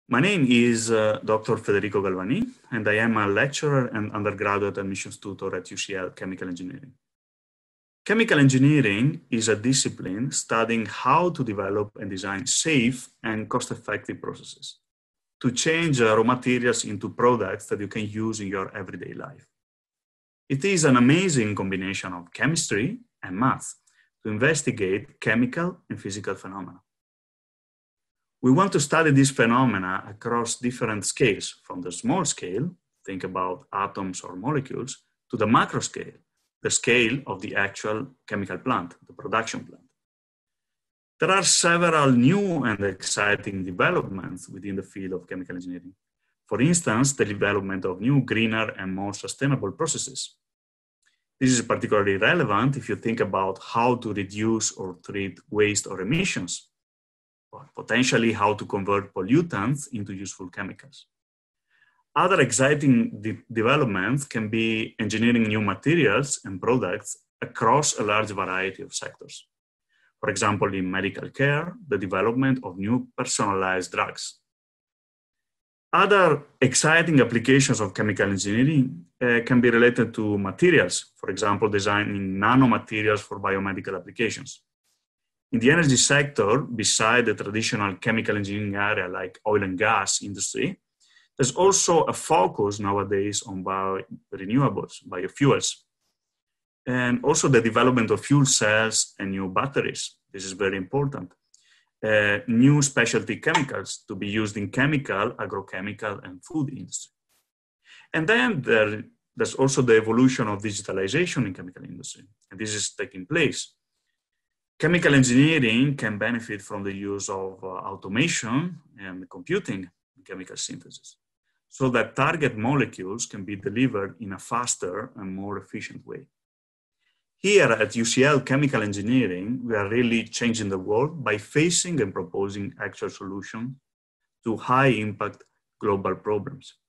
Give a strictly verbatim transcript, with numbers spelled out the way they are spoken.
My name is uh, Doctor Federico Galvani, and I am a lecturer and undergraduate admissions tutor at U C L Chemical Engineering. Chemical engineering is a discipline studying how to develop and design safe and cost-effective processes to change uh, raw materials into products that you can use in your everyday life. It is an amazing combination of chemistry and math to investigate chemical and physical phenomena. We want to study these phenomena across different scales, from the small scale, think about atoms or molecules, to the macro scale, the scale of the actual chemical plant, the production plant. There are several new and exciting developments within the field of chemical engineering. For instance, the development of new, greener, and more sustainable processes. This is particularly relevant if you think about how to reduce or treat waste or emissions, or potentially how to convert pollutants into useful chemicals. Other exciting de- developments can be engineering new materials and products across a large variety of sectors. For example, in medical care, the development of new personalized drugs. Other exciting applications of chemical engineering uh, can be related to materials, for example, designing nanomaterials for biomedical applications. In the energy sector, beside the traditional chemical engineering area like oil and gas industry, there's also a focus nowadays on bio renewables, biofuels, and also the development of fuel cells and new batteries. This is very important. Uh, new specialty chemicals to be used in chemical, agrochemical, and food industry. And then there, there's also the evolution of digitalization in chemical industry, and this is taking place. Chemical engineering can benefit from the use of uh, automation and computing in chemical synthesis, so that target molecules can be delivered in a faster and more efficient way. Here at U C L Chemical Engineering, we are really changing the world by facing and proposing actual solutions to high impact global problems.